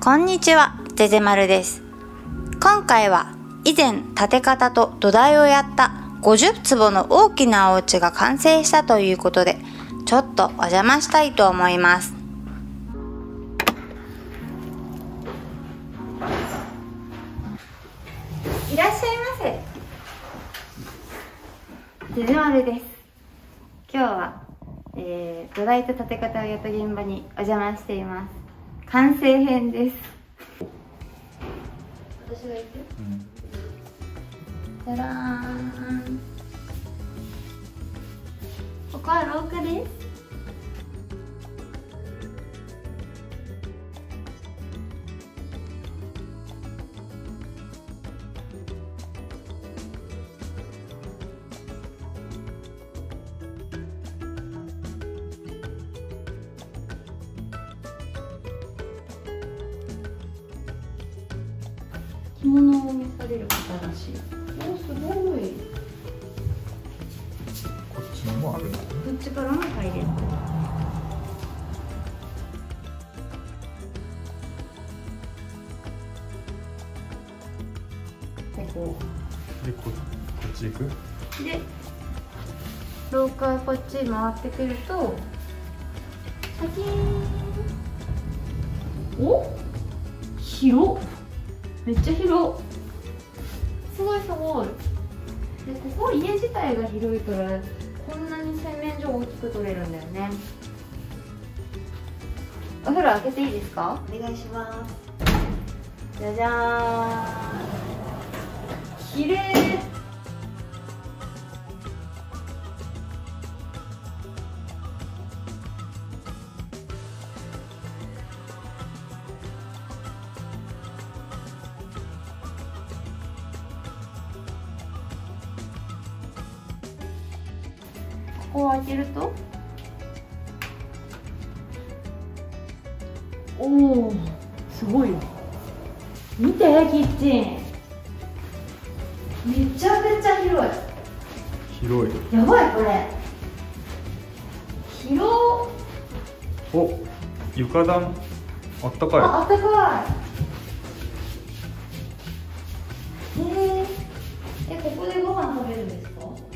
こんにちは、ぜぜまるです。今回は以前建て方と土台をやった50坪の大きなお家が完成したということで、ちょっとお邪魔したいと思います。いらっしゃいませ。ぜぜまるです。今日は、土台と建て方をやった現場にお邪魔しています。完成編です。私が言って、じゃらーん。ここは廊下です。着物を召される方らしい。お、すごい。 こっちのもあるの？ こっちからも入れる。こで、こっち行く？ で、廊下こっち回ってくると、シャキーン。お、広っ。めっちゃ広。すごいすごい。で、ここ家自体が広いからこんなに洗面所大きく取れるんだよね。お風呂開けていいですか？お願いします。じゃじゃーん。きれい。ここを開けると、おお、すごいよ。見て、キッチンめちゃくちゃ広い。 広い。 やばい、これ広。 お、床暖あったかい。 あったかい。ここでご飯食べるんですか？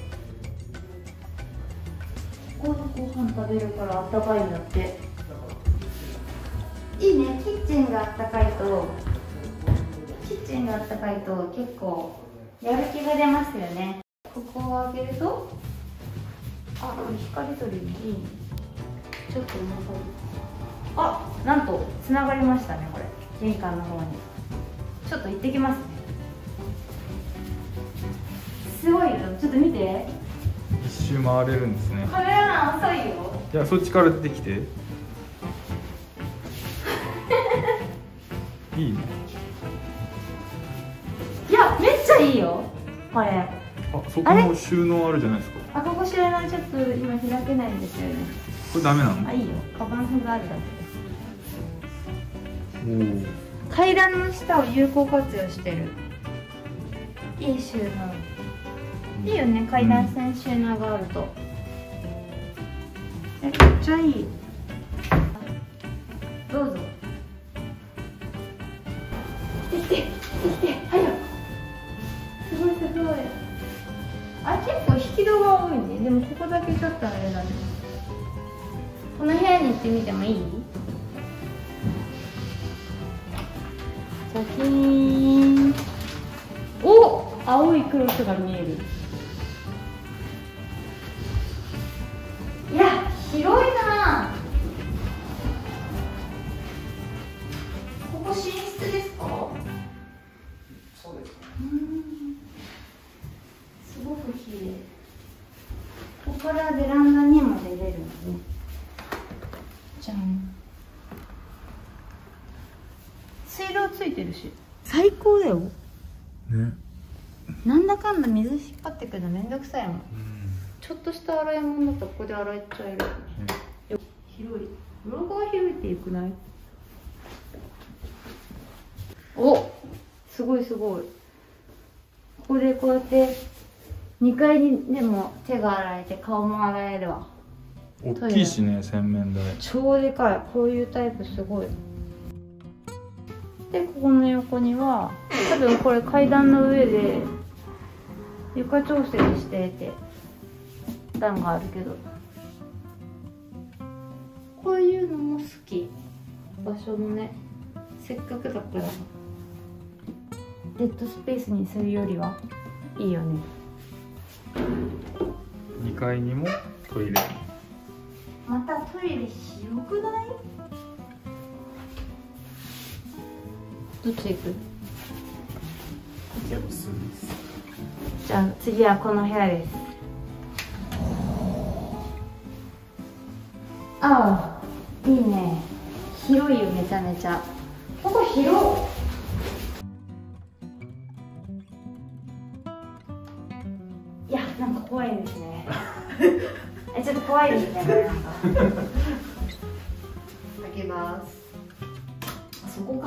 ここでご飯食べるからあったかいんだって。いいね、キッチンがあったかいと、結構やる気が出ますよね。ここを開けると、あ、光取りにいいね。ちょっと重そう。あ、なんとつながりましたね、これ。玄関の方にちょっと行ってきますね。すごいよ、ちょっと見て。 一周回れるんですね。 カメラマン遅いよ。 いや、そっちから出てきて。いいね。 いや、めっちゃいいよこれ。 あ、そこも収納あるじゃないですか。 あ、ここ知らない。ちょっと今開けないんですよね。 これダメなの？ あ、いいよ、カバンフがあるだけ。 おお。 階段の下を有効活用してる。いい収納。いいよね、階段線収納があると。めっちゃいい。どうぞ。来て来て来て来て、はよ。すごいすごい。あ、結構引き戸が多いね。でもここだけちょっとあれだね。この部屋に行ってみてもいい？シャキーン。お、青いクロスが見える。いや、広いな。ここ寝室ですか？ そうですね。 すごく綺麗。ここからベランダにも出れるのね。じゃん。水道ついてるし最高だよね。なんだかんだ水引っ張ってくるのめんどくさいもん。ちょっとした洗い物だとここで洗えちゃえる。広い。廊下が広いってよくない？お、すごいすごい。ここでこうやって2階にでも手が洗えて顔も洗えるわ。 大きいしね、洗面台。 超でかい。こういうタイプすごい。 でここの横には多分これ階段の上で床調整してて段があるけど、こういうのも好き。場所のね、せっかくだからデッドスペースにするよりはいいよね。 2階にもトイレ。 またトイレ広くない？どっち行く？じゃあ次はこの部屋です。ああ、いいね。広いよ、めちゃめちゃ。ここ広い。いや、なんか怖いですね。ちょっと怖いですね、これなんか。開けます。あそこか。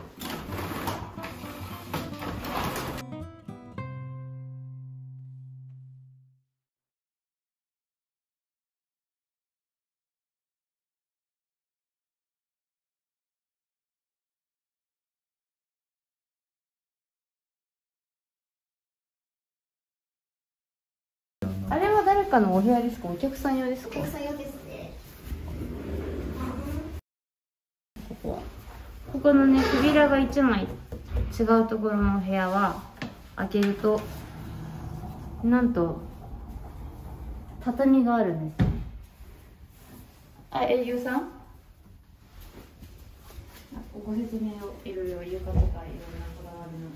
あれは誰かのお部屋ですか？お客さん用ですか？ お客さん用ですね。 ここのね、扉が1枚違うところのお部屋は開けるとなんと畳があるんですね。あ、営業さんご説明をいろいろ床とかいろんなこだわりの。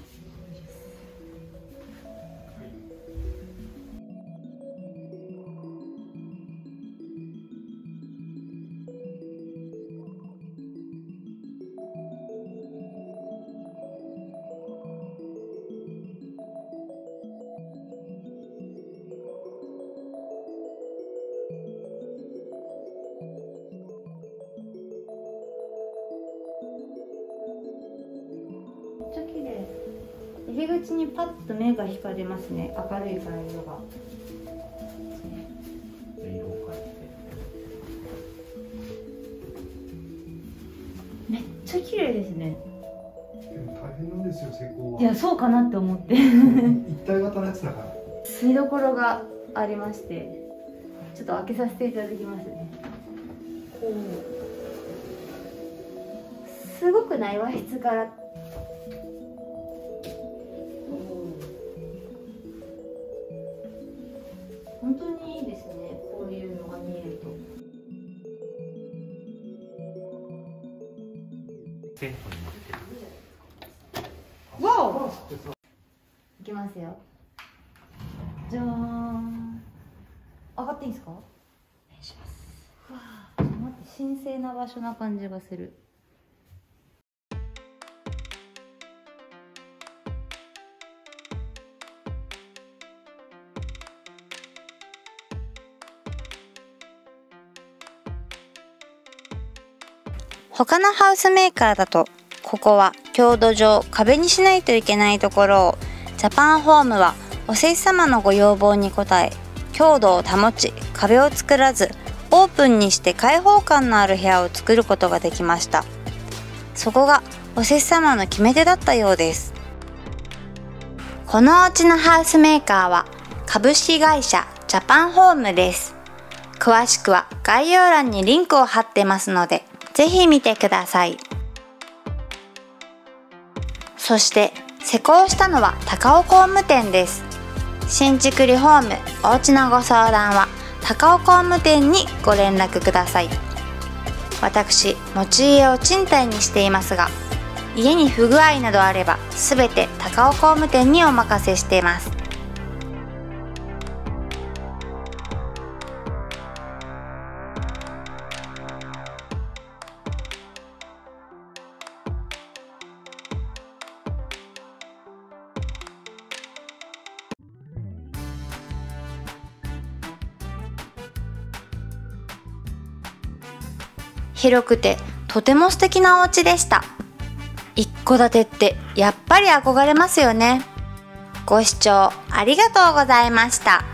めっちゃ綺麗。入り口にパッと目が光りますね。明るいから色が。 色を変えて。 めっちゃ綺麗ですね。 でも大変なんですよ、施工は。 いや、そうかなって思って。 一体型のやつだから。 見どころがありまして、ちょっと開けさせていただきますね。すごくない？和室から。本当にいいですね、こういうのが見えると。 テントになってる。 わお！いきますよ。じゃーん。上がっていいですか？お願いします。わあ、待って、神聖な場所な感じがする。 他のハウスメーカーだと、ここは強度上壁にしないといけないところを、ジャパンホームはお施主様のご要望に応え、強度を保ち壁を作らず、オープンにして開放感のある部屋を作ることができました。そこがお施主様の決め手だったようです。このお家のハウスメーカーは株式会社ジャパンホームです。詳しくは概要欄にリンクを貼ってますので、ぜひ見てください。そして施工したのは高尾工務店です。新築リフォーム、お家のご相談は高尾工務店にご連絡ください。私、持ち家を賃貸にしていますが、家に不具合などあればすべて高尾工務店にお任せしています。広くてとても素敵なお家でした。一戸建てってやっぱり憧れますよね。ご視聴ありがとうございました。